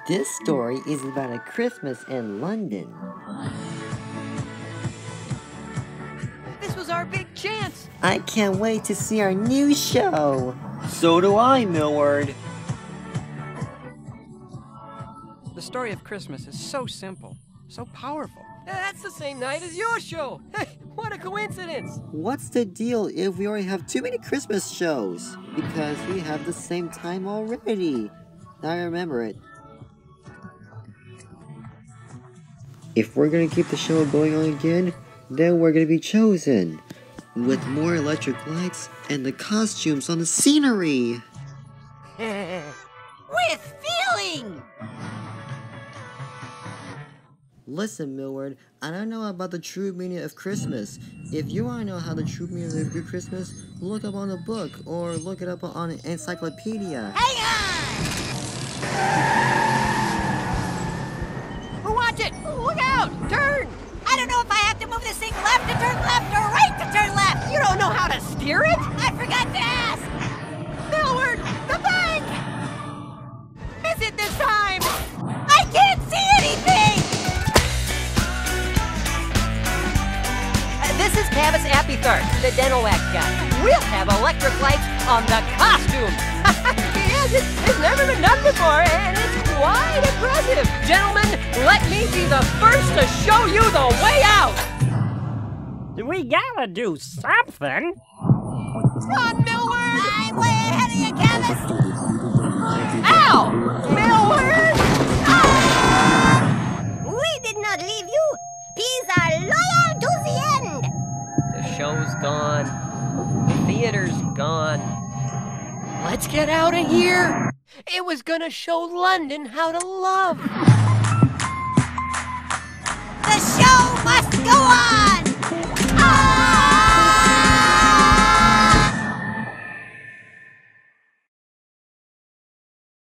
This story is about a Christmas in London. This was our big chance. I can't wait to see our new show. So do I, Millward. The story of Christmas is so simple, so powerful. That's the same night as your show. Hey, what a coincidence. What's the deal if we already have too many Christmas shows? Because we have the same time already. Now I remember it. If we're gonna keep the show going on again, then we're gonna be chosen. With more electric lights and the costumes on the scenery. With feeling! Listen, Millward, I don't know about the true meaning of Christmas. If you want to know how the true meaning of Christmas, look up on a book or look it up on an encyclopedia. Hang on! Watch it! Look out! Turn! I don't know if I have to move this thing left to turn left or right to turn left! You don't know how to steer it? I forgot to ask! Millward! The bank! Is it this time? I can't see anything! This is Cavis the dental wax guy. We'll have electric lights on the costume. Yes, it's never been done before, and it's quite impressive. Gentlemen, let me be the first to show you the way out. We gotta do something. Run, Millward! I'm way ahead of you, Cavis! Ow! Millward! Ah! We did not leave you. Peas are loyal to the end. The show's gone. The theater's gone. Let's get out of here. It was gonna show London how to love. The show must go on!